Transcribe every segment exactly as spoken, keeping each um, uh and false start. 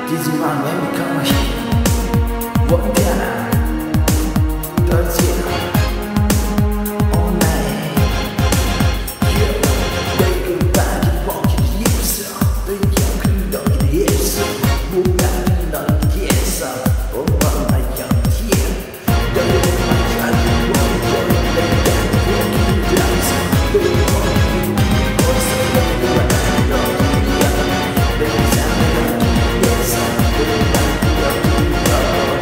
This is my name, come here. What can I? Don't see it. All night. Yeah, they go back and walk in the years. They young and dog in the years. Move back and dog in the years. Oh, my young here. They live my child. One day, they got the walk in the eyes. They walk in the course. They go back and dog in the years. They sound like yes. They like the dog in the years.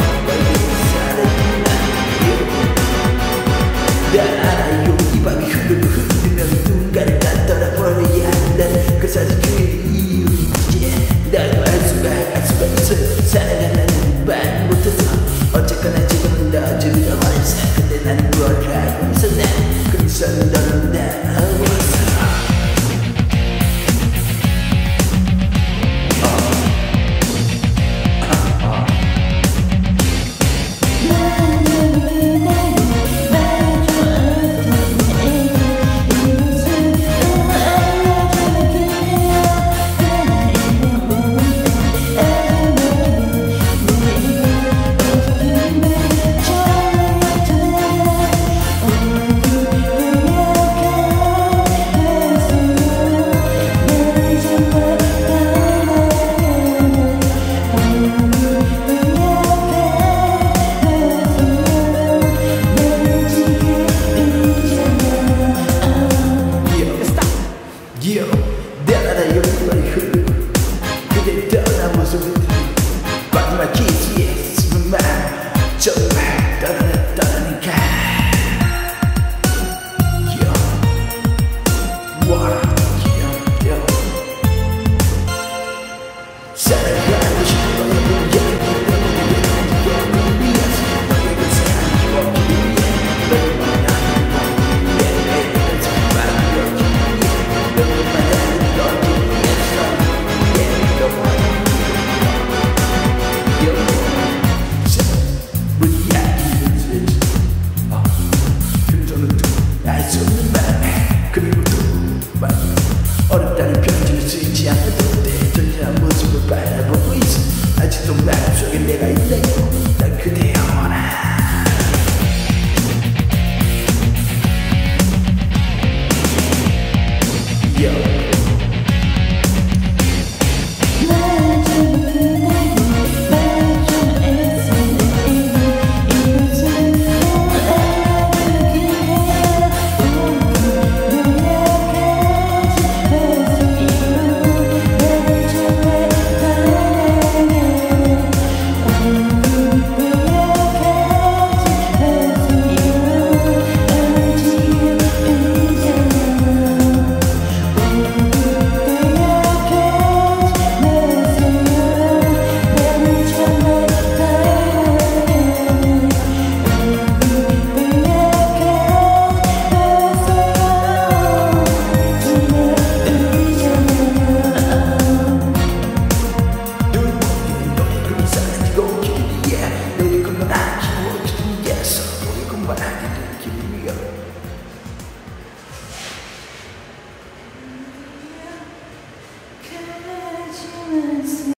나라요 이 밤이 흐르고 흐르면 누군가를 다 떠나버려야 한다는 그 사실 그 이유이지. 나도 알 수가 알 수가 있어요. 사랑하는 말 못해서 어쨌거나 지금은 너 즐겨버렸어. 근데 나는 뭘 알고 있었나. 그래서 너는 나왔어. Yo, 내나라 여기만이 흐르고 그대 떠난 모습을 마지막 기지에 지금만 정말 떠나는 떠나니까. Yo, wow, yo, yo 사랑하고 싶어 여기 때문에 너를 위해서 너에게 사랑이 없기 위해 너를 만나는 내 내가 정말 여기 어렵다는 편지를 쓰지 않아도 돼. 전혀 모습을 바라봐.